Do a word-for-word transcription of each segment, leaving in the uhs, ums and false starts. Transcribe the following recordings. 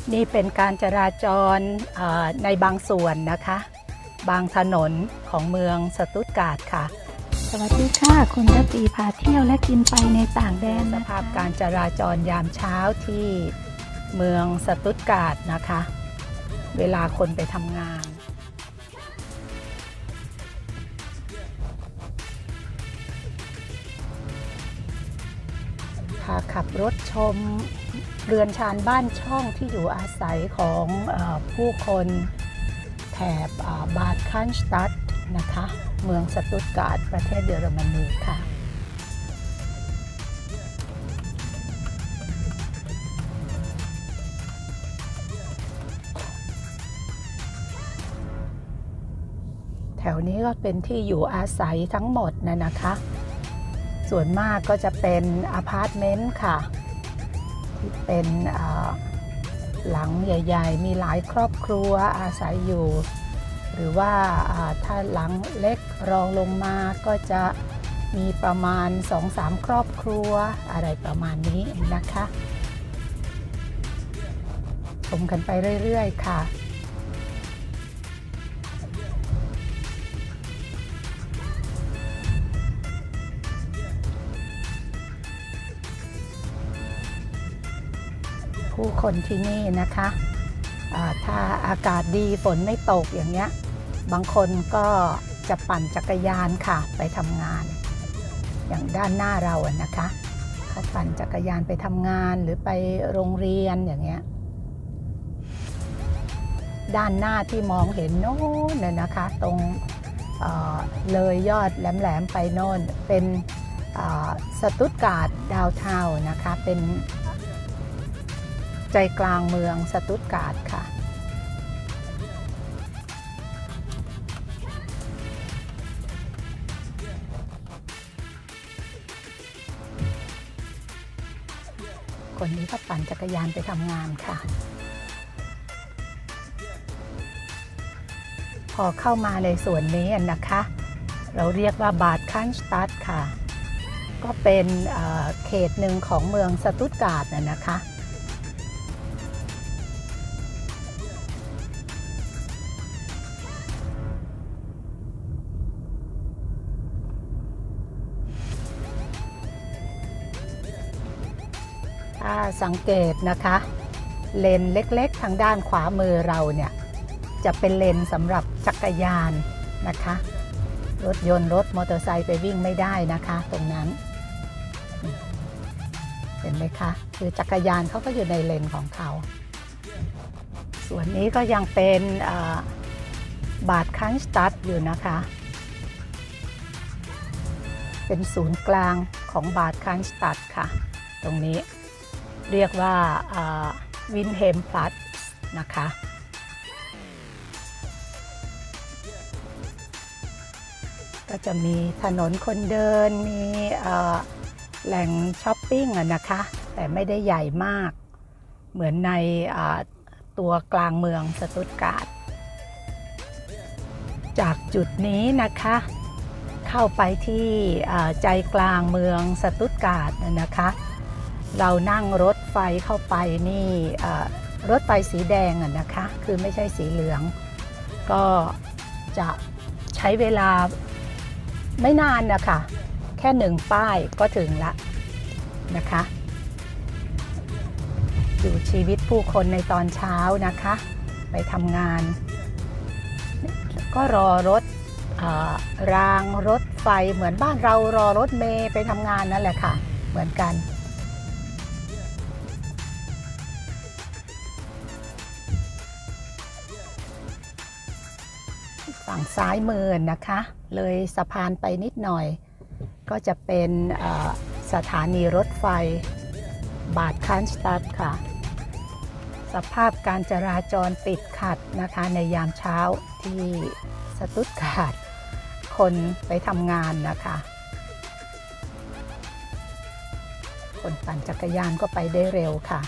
นี่เป็นการจราจรในบางส่วนนะคะบางถนนของเมืองสตุตการ์ดค่ะสวัสดีค่ะคุณระปีพาเที่ยวและกินไปในต่างแดนสภาพการจราจรยามเช้าที่เมืองสตุตการ์ดนะคะเวลาคนไปทำงานพาขับรถชมเรือนชานบ้านช่องที่อยู่อาศัยของผู้คนแถบบาดคันสตัดนะคะเมืองสตุตการ์ดประเทศเยอรมนีค่ะแถวนี้ก็เป็นที่อยู่อาศัยทั้งหมดนะนะคะส่วนมากก็จะเป็นอพาร์ตเมนต์ค่ะที่เป็นหลังใหญ่ๆมีหลายครอบครัวอาศัยอยู่หรือว่าถ้าหลังเล็กรองลงมาก็จะมีประมาณ สองถึงสาม ครอบครัวอะไรประมาณนี้นะคะชมกันไปเรื่อยๆค่ะผู้คนที่นี่นะคะถ้าอากาศดีฝนไม่ตกอย่างเงี้ยบางคนก็จะปั่นจักรยานค่ะไปทำงานอย่างด้านหน้าเราอะนะคะเขาปั่นจักรยานไปทำงานหรือไปโรงเรียนอย่างเงี้ยด้านหน้าที่มองเห็นโน่นเนี่ยนะคะตรงเอ่อเลยยอดแหลมๆไปโน่นเป็นสตุตการ์ดดาวน์ทาวน์นะคะเป็นใจกลางเมืองสตุตการ์ดค่ะคนนี้ก็ปั่นจักรยานไปทำงานค่ะพอเข้ามาในส่วนนี้นะคะเราเรียกว่าบาดคันสตัดค่ะก็เป็นเขตหนึ่งของเมืองสตุตการ์ดน่ะนะคะถ้าสังเกตนะคะเลนเล็กๆทางด้านขวามือเราเนี่ยจะเป็นเลนสำหรับจักรยานนะคะรถยนต์รถมอเตอร์ไซค์ไปวิ่งไม่ได้นะคะตรงนั้นเห็นไหมคะคือจักรยานเขาก็อยู่ในเลนของเขาส่วนนี้ก็ยังเป็นบาดคันสตัดอยู่นะคะเป็นศูนย์กลางของบาดคันสตัดค่ะตรงนี้เรียกว่าวินเฮมพลัสนะคะก็จะมีถนนคนเดินมีแหล่งช้อปปิ้งนะคะแต่ไม่ได้ใหญ่มากเหมือนในตัวกลางเมืองสตุตการ์ดจากจุดนี้นะคะเข้าไปที่ใจกลางเมืองสตุตการ์ดนะคะเรานั่งรถไฟเข้าไปนี่รถไฟสีแดงอะนะคะคือไม่ใช่สีเหลืองก็จะใช้เวลาไม่นานนะคะแค่หนึ่งป้ายก็ถึงละนะคะดูชีวิตผู้คนในตอนเช้านะคะไปทำงานก็รอรถรางรถไฟเหมือนบ้านเรารอรถเมล์ไปทำงานนั่นแหละค่ะเหมือนกันฝั่งซ้ายมือนะคะเลยสะพานไปนิดหน่อยก็จะเป็นสถานีรถไฟบาดคันสตัดค่ะสภาพการจราจรติดขัดนะคะในยามเช้าที่สตุตการ์ดคนไปทำงานนะคะคนปั่นจักรยานก็ไปได้เร็วค่ะ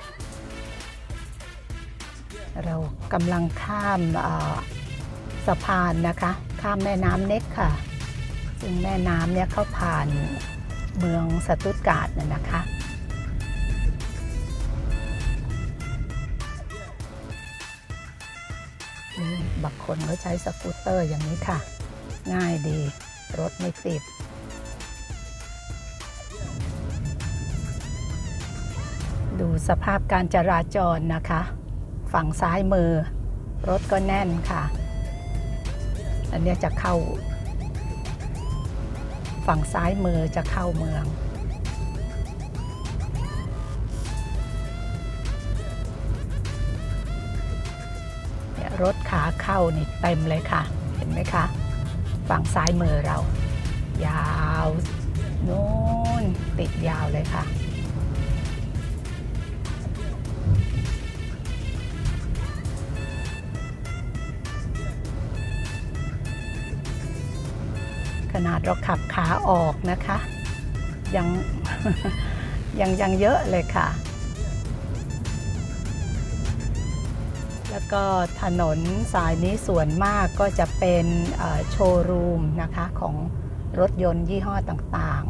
เรากำลังข้ามสะพานนะคะข้ามแม่น้ำเน็กค่ะซึ่งแม่น้ำเนี่ยเข้าผ่านเมืองสตุตการ์ดน่ะนะคะนี่บางคนก็ใช้สกูตเตอร์อย่างนี้ค่ะง่ายดีรถไม่ติดดูสภาพการจราจรนะคะฝั่งซ้ายมือรถก็แน่นค่ะอันนี้จะเข้าฝั่งซ้ายมือจะเข้าเมืองเนี่ยรถขาเข้านี่เต็มเลยค่ะเห็นไหมคะฝั่งซ้ายมือเรายาวโน่นติดยาวเลยค่ะขนาดเราขับขาออกนะคะยัง ยังยังเยอะเลยค่ะแล้วก็ถนนสายนี้ส่วนมากก็จะเป็นโชว์รูมนะคะของรถยนต์ยี่ห้อต่าง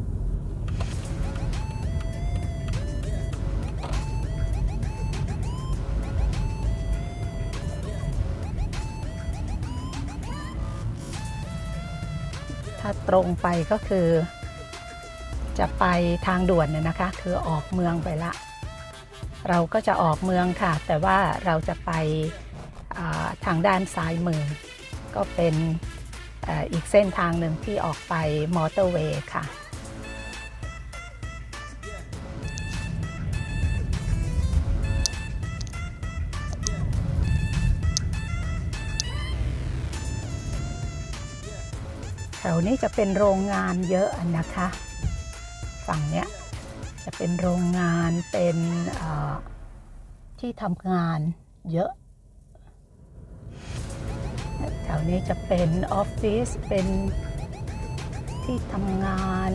ๆถ้าตรงไปก็คือจะไปทางด่วนเนี่ยนะคะคือออกเมืองไปละเราก็จะออกเมืองค่ะแต่ว่าเราจะไปทางด้านซ้ายมือก็เป็นอีกเส้นทางหนึ่งที่ออกไปมอเตอร์เวย์ค่ะแถวนี้จะเป็นโรงงานเยอะนะคะฝั่งเนี้ยจะเป็นโรงงานเป็นที่ทำงานเยอะแถวนี้จะเป็นออฟฟิศเป็นที่ทำงาน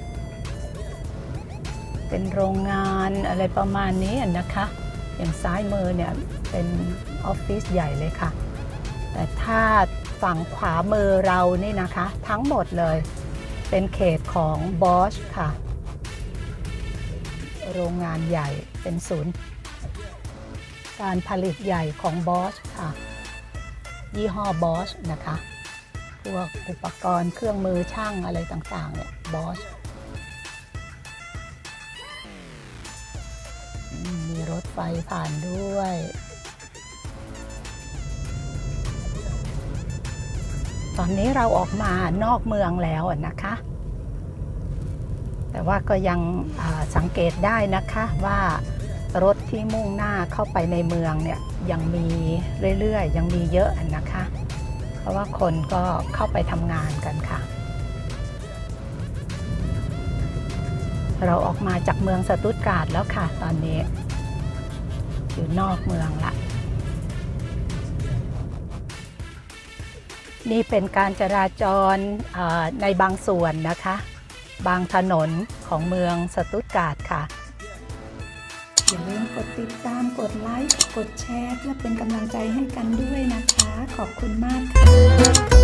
เป็นโรงงานอะไรประมาณนี้นะคะอย่างซ้ายมือเนี่ยเป็นออฟฟิศใหญ่เลยค่ะแต่ถ้าฝั่งขวามือเรานี่นะคะทั้งหมดเลยเป็นเขตของ Bosch ค่ะโรงงานใหญ่เป็นศูนย์การผลิตใหญ่ของ Bosch ค่ะยี่ห้อ Bosch นะคะพวกอุปกรณ์เครื่องมือช่างอะไรต่างๆเนี่ย Bosch มีรถไฟผ่านด้วยตอนนี้เราออกมานอกเมืองแล้วนะคะแต่ว่าก็ยังสังเกตได้นะคะว่ารถที่มุ่งหน้าเข้าไปในเมืองเนี่ยยังมีเรื่อยๆยังมีเยอะนะคะเพราะว่าคนก็เข้าไปทำงานกันค่ะเราออกมาจากเมืองสตุตการ์ทแล้วค่ะตอนนี้อยู่นอกเมืองละนี่เป็นการจราจรในบางส่วนนะคะบางถนนของเมืองสตุตการ์ทค่ะอย่าลืมกดติดตามกดไลค์กดแชร์เพื่อเป็นกำลังใจให้กันด้วยนะคะขอบคุณมากค่ะ